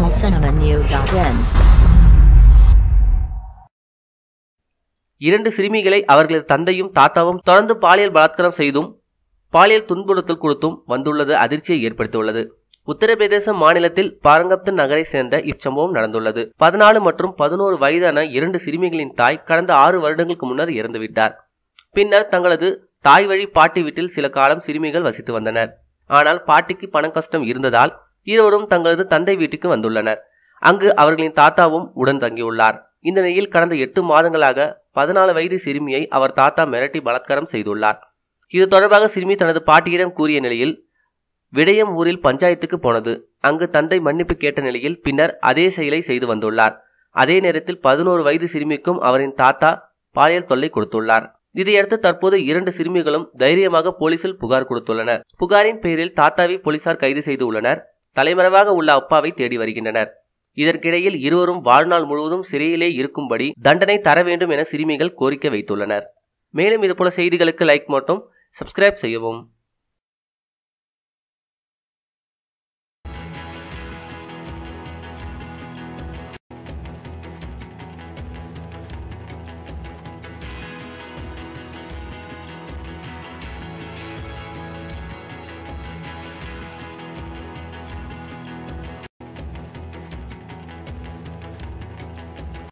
tamilcinemanew.in. இரண்டு சிறுமிகளை அவர்களது தந்தையும் தாத்தாவும் தொடர்ந்து பாலியல் பலாத்காரம் செய்தும் பாலியல் துன்புறுத்தல் கொடுத்தும் வந்துள்ளது அதிர்ச்சியை ஏற்படுத்தியுள்ளது. உத்தரப்பிரதேச மாநிலத்தில் பாரங்கப்து நகரை சேர்ந்த இச்சம்பவம் நடந்துள்ளது. 14 மற்றும் 11 வயதான இரண்டு சிறுமிகளின் தாய் கடந்த 6 வருடங்களுக்கு முன்னர் இறந்துவிட்டார். பின்னர் தங்களது தாய் வழி பாட்டி வீட்டில் சில காலம் சிறுமிகள் வசித்து வந்தனர். ஆனால் பாட்டிக்கு பண கஷ்டம் இருந்ததால் இருவரும் தங்களது தந்தை வீட்டுக்கு வந்துள்ளனர். அங்கு அவர்களின் தாத்தாவும் உடன் தங்கியுள்ளார். இந்த நிலையில் கடந்த 8 மாதங்களாக 14 வயது சிறுமியை அவர் தாத்தா மிரட்டி பலாத்காரம் செய்துள்ளார். இது தொடர்பாக சிறுமி தனது பாட்டியிடம் கூறிய நிலையில் விடயம் ஊரில் பஞ்சாயத்துக்கு போனது. அங்கு தந்தை மன்னிப்பு கேட்ட நிலையில் பின்னர் அதே செயலை செய்து வந்துள்ளார். அதே நேரத்தில் 11 வயது சிறுமிக்கும் அவரின் தாத்தா பாலியல் தொல்லை கொடுத்துள்ளார். இதையடுத்து தற்போது 2 சிறுமிகளும் தைரியமாக போலீசில் புகார் கொடுத்துள்ளனர். புகாரின் பேரில் தாத்தாவை போலீசார் கைது செய்து உள்ளனர். தலைமறைவாக உள்ள அப்பாவை தேடி வருகின்றனர். இதற்கிடையில் இருவரும் வாழ்நாள் முழுவதும் சிறையிலே இருக்கும்படி தண்டனை தர வேண்டும் என சிறுமிகள் கோரிக்கை வைத்துள்ளனர். மேலும் இதுபோல செய்திகளுக்கு லைக் மற்றும் சப்ஸ்கிரைப் செய்யவும்.